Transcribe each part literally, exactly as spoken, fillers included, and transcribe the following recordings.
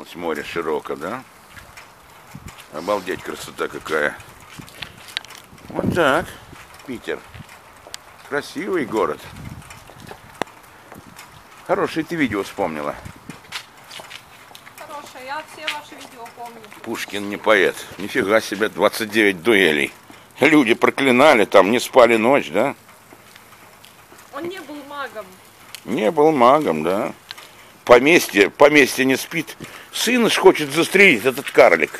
раскинулось море широко, да? Обалдеть, красота какая. Вот так, Питер. Красивый город. Хорошее ты видео вспомнила. Хорошее, я все ваши видео помню. Пушкин не поэт. Нифига себе, двадцать девять дуэлей. Люди проклинали, там не спали ночь, да? Он не был магом. Не был магом, да. Поместье, поместье не спит. Сын ж хочет застрелить этот карлик.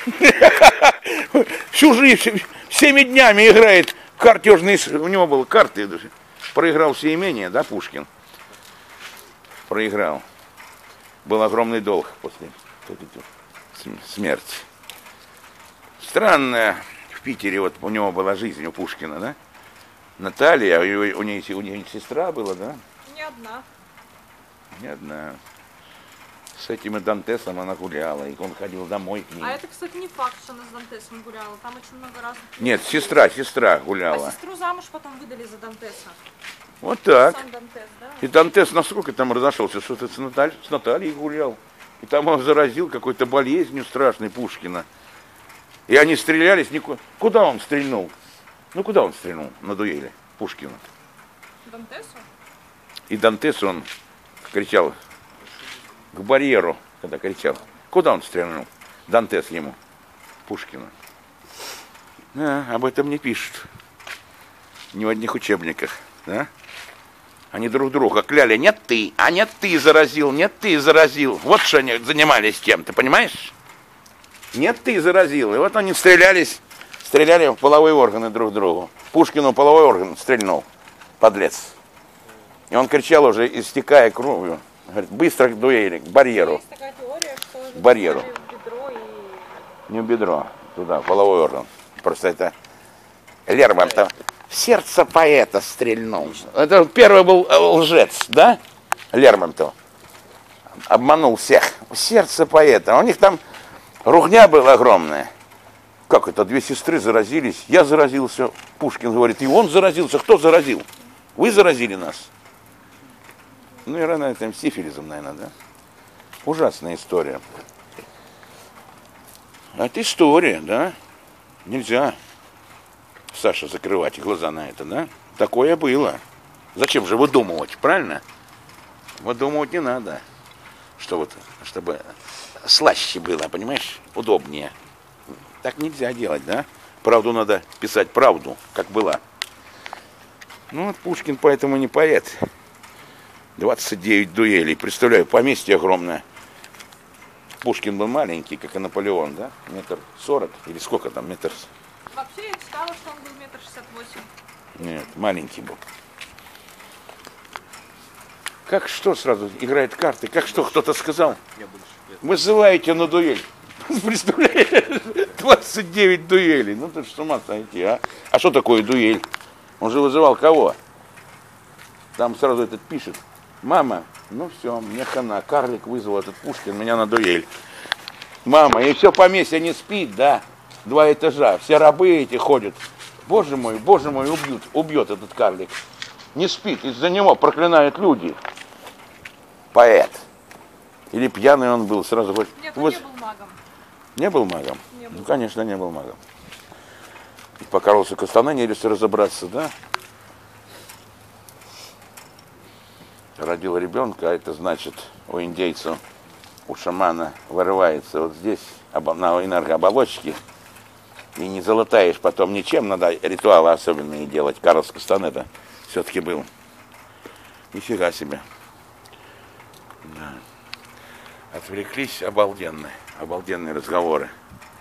Всю жизнь, всеми днями играет картежные... У него было карты. Проиграл все имения, да, Пушкин? Проиграл. Был огромный долг после смерти. Странная в Питере, вот у него была жизнь, у Пушкина, да? Наталья, у нее, у нее сестра была, да? Не одна. Не одна. С этим и Дантесом она гуляла, и он ходил домой к ней. А это, кстати, не факт, что она с Дантесом гуляла. Там очень много разных... Нет, сестра, сестра гуляла. А сестру замуж потом выдали за Дантеса. Вот так. Сам Дантес, да? И Дантес насколько там разошелся, что-то с, Наталь... с Натальей гулял. И там он заразил какой-то болезнью страшной Пушкина. И они стрелялись, никуда. Куда он стрельнул? Ну, куда он стрельнул на дуэли Пушкина? Дантесу? И Дантес он кричал к барьеру, когда кричал. Куда он стрельнул? Дантес ему, Пушкина. Да, об этом не пишут. Ни в одних учебниках, да? Они друг друга кляли. Нет ты, а нет ты заразил, нет ты заразил. Вот что они занимались тем, ты понимаешь? Нет ты заразил. И вот они стрелялись, стреляли в половые органы друг другу. Пушкину половой орган стрельнул, подлец. И он кричал уже, истекая кровью. Говорит, быстро к дуэли, к барьеру. Есть такая теория, что к барьеру. В бедро и... Не в бедро, туда, половой орган. Просто это Лермонтов. В сердце поэта стрельнул. Это первый был лжец, да? Лермонтов. Обманул всех. В сердце поэта. У них там ругня была огромная. Как это, две сестры заразились? Я заразился. Пушкин говорит, и он заразился. Кто заразил? Вы заразили нас. Ну и рано этим сифилизом, наверное, да? Ужасная история. А это история, да? Нельзя, Саша, закрывать глаза на это, да? Такое было. Зачем же выдумывать, правильно? Выдумывать не надо. Что вот, чтобы слаще было, понимаешь? Удобнее. Так нельзя делать, да? Правду надо писать правду, как была. Ну вот Пушкин поэтому не поэт. двадцать девять дуэлей. Представляю, поместье огромное. Пушкин был маленький, как и Наполеон, да? Метр сорок или сколько там, метр... Вообще я читала, что он был метр шестьдесят восемь. Нет, маленький был. Как что сразу играет карты? Как что кто-то сказал? Вызываете на дуэль. Представляешь? двадцать девять дуэлей. Ну ты ж с ума сойти, а? А что такое дуэль? Он же вызывал кого? Там сразу этот пишет. Мама, ну все, мне хана. Карлик вызвал этот Пушкин меня на дуэль. Мама, и все поместье не спит, да? Два этажа, все рабы эти ходят. Боже мой, боже мой, убьют, убьет этот карлик. Не спит, из-за него проклинают люди. Поэт. Или пьяный он был, сразу говорит. Нет, он вот... не был магом. Не был магом? Не был. Ну, конечно, не был магом. И покоролся Костанай, если разобраться, да? Родил ребенка, а это значит у индейца, у шамана вырывается вот здесь на энергооболочке. И не залатаешь потом ничем, надо ритуалы особенные делать. Карлос Кастанеда все-таки был. Нифига себе. Да. Отвлеклись, обалденные, обалденные разговоры.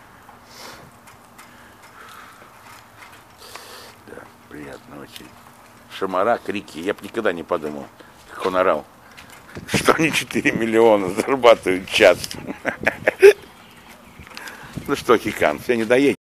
Да, приятно очень. Шамара, крики, я бы никогда не подумал, как он орал, что они четыре миллиона зарабатывают в час. Ну что, Хикан, все не доедет.